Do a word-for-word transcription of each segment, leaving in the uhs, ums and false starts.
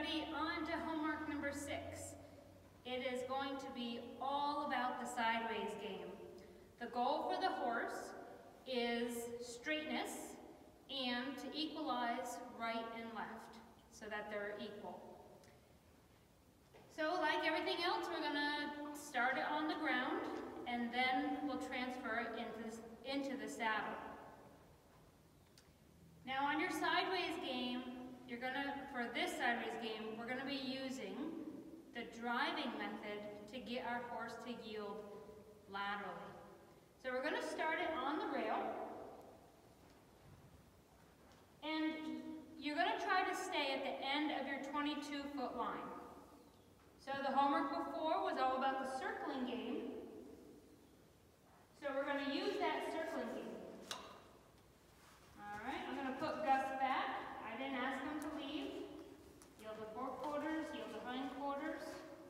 everybody on to homework number six. It is going to be all about the sideways game. The goal for the horse is straightness and to equalize right and left so that they're equal. So like everything else, we're going to start it on the ground and then we'll transfer it into the, into the saddle. Now on your sideways game, you're gonna, for this sideways game, we're gonna be using the driving method to get our horse to yield laterally. So we're gonna start it on the rail, and you're gonna try to stay at the end of your twenty-two foot line. So the homework before was all about the circling game. So we're gonna use that circling game. All right, I'm going to put Gus back. I didn't ask him to leave. Yield the forequarters, yield the hindquarters.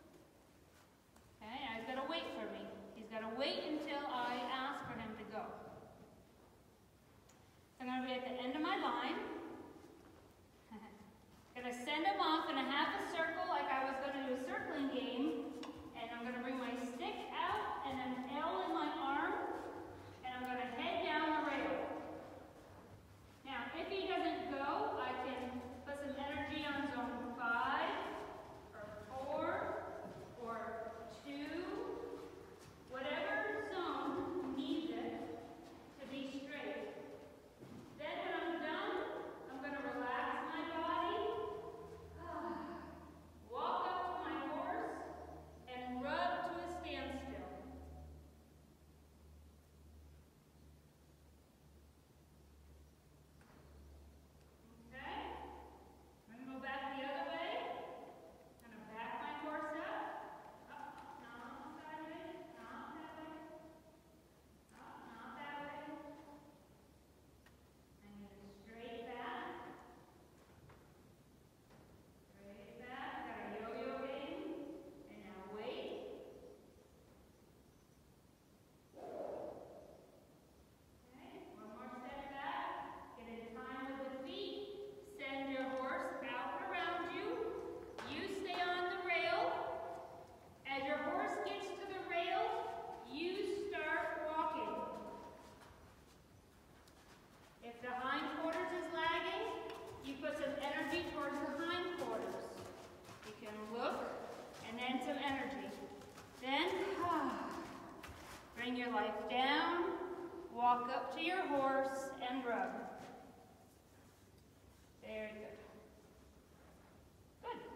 Okay, I've got to wait for me. He's got to wait until I ask for him to go. So I'm going to be at the end of my line. I'm going to send him off in a half a circle like I was going to do a circling game. And I'm going to bring my stick out and an L in my arm. And I'm going to head down the rail. Now, if he doesn't go, I can put some energy on zone five, or four, or two, whatever zone needs it to be straight. Then when I'm done, I'm going to relax my body, walk up to my horse, and rub to a standstill. Bring your life down, walk up to your horse, and rub. Very good. Good.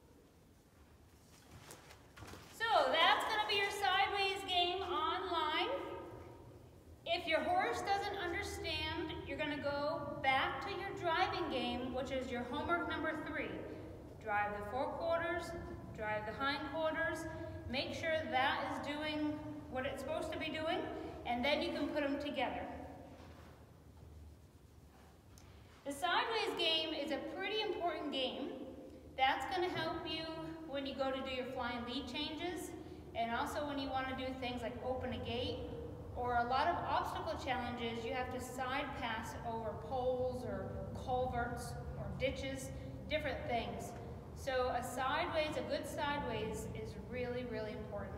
So that's going to be your sideways game online. If your horse doesn't understand, you're going to go back to your driving game, which is your homework number three. Drive the forequarters, drive the hindquarters. Make sure that is doing what it's supposed to be doing, and then you can put them together. The sideways game is a pretty important game. That's going to help you when you go to do your fly and lead changes, and also when you want to do things like open a gate, or a lot of obstacle challenges, you have to side pass over poles or culverts or ditches, different things. So a sideways, a good sideways is really, really important.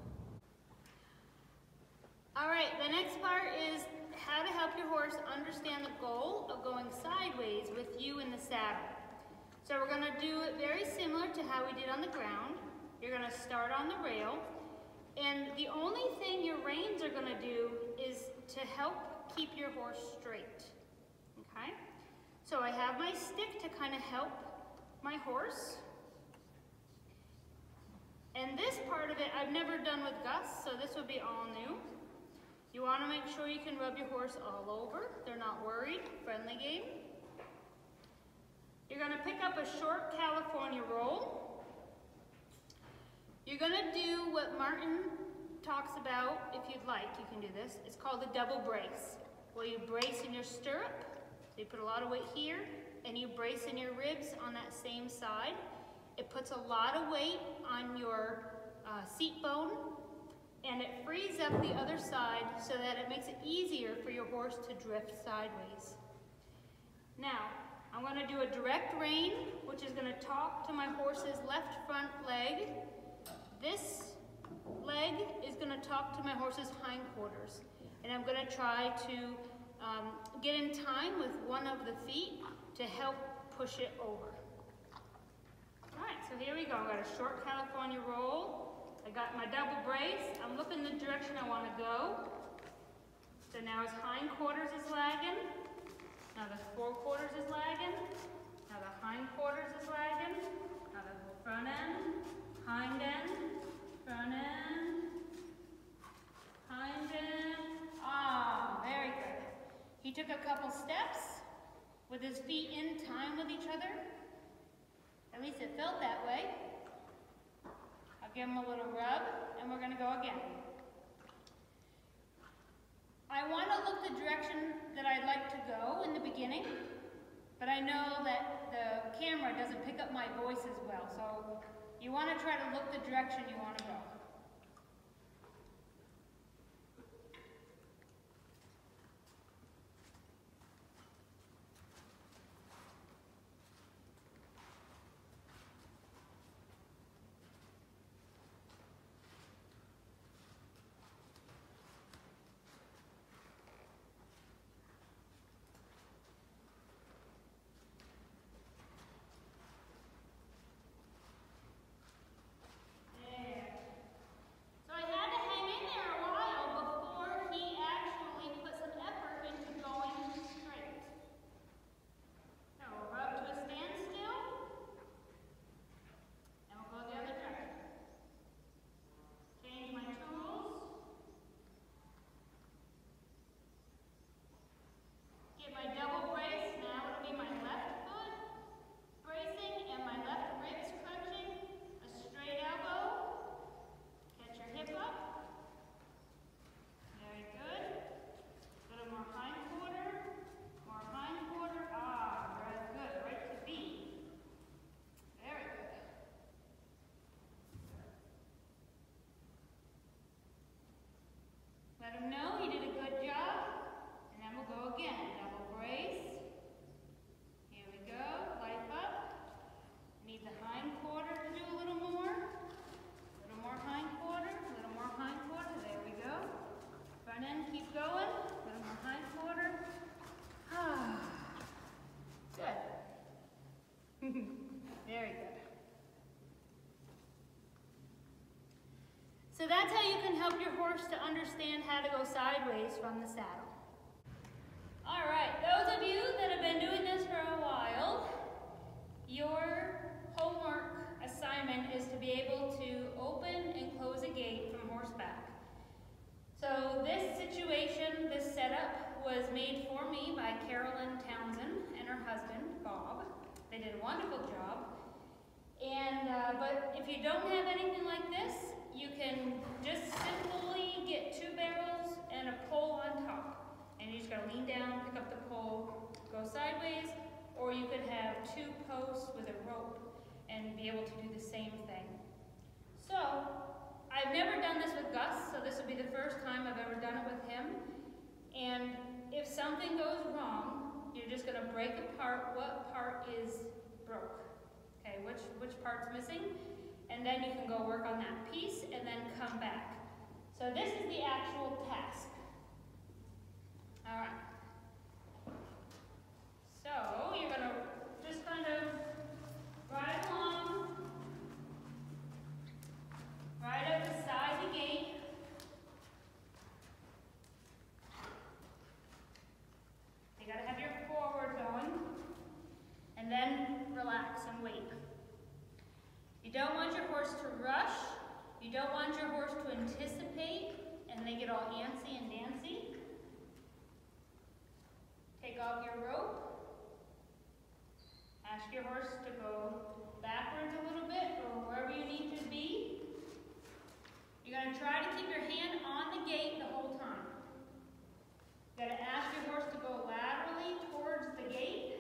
All right, the next part is how to help your horse understand the goal of going sideways with you in the saddle. So we're going to do it very similar to how we did on the ground. You're going to start on the rail, and the only thing your reins are going to do is to help keep your horse straight. Okay? So I have my stick to kind of help my horse. And this part of it I've never done with Gus, so this would be all new. You want to make sure you can rub your horse all over. They're not worried. Friendly game. You're going to pick up a short California roll. You're going to do what Martin talks about. If you'd like, you can do this. It's called a double brace, where you brace in your stirrup. So you put a lot of weight here, and you brace in your ribs on that same side. It puts a lot of weight on your uh, seat bone, and it frees up the other side so that it makes it easier for your horse to drift sideways. Now, I'm going to do a direct rein, which is going to talk to my horse's left front leg. This leg is going to talk to my horse's hindquarters. And I'm going to try to um, get in time with one of the feet to help push it over. All right, so here we go. I've got a short California roll. I got my double brace. I'm looking the direction I want to go. So now his hindquarters is lagging. Now the forequarters is lagging. Now the hindquarters is lagging. Now the front end, hind end, front end, hind end. Ah, very good. He took a couple steps with his feet in time with each other. At least it felt that way. I'll give him a little rub, and we're going to go again. I want to look the direction that I'd like to go in the beginning, but I know that the camera doesn't pick up my voice as well, so you want to try to look the direction you want to go. Let him know he did a good job, and then we'll go again. Double brace. Here we go. Life up. Need the hind quarter to do a little more. A little more hind quarter. A little more hind quarter. There we go. Front end, keep going. A little more hind quarter. Ah, good. Very good. So that's how you can help your horse to understand how to go sideways from the saddle. All right, those of you that have been doing this for a while, your homework assignment is to be able to open and close a gate from horseback. So this situation, this setup, was made for me by Carolyn Townsend and her husband, Bob. They did a wonderful job. And, uh, but if you don't have anything like this, you can just simply get two barrels and a pole on top. And you just gotta lean down, pick up the pole, go sideways, or you could have two posts with a rope and be able to do the same thing. So, I've never done this with Gus, so this will be the first time I've ever done it with him. And if something goes wrong, you're just gonna break apart what part is broke. Okay, which, which part's missing? And then you can go work on that piece and then come back. So this is the actual task. All right. So you're gonna just kind of ride along, right up beside the gate. You gotta have your forward going, and then relax and wait. You don't want your horse to rush. You don't want your horse to anticipate and they get all antsy and dancy. Take off your rope. Ask your horse to go backwards a little bit or wherever you need to be. You're going to try to keep your hand on the gate the whole time. You've got to ask your horse to go laterally towards the gate.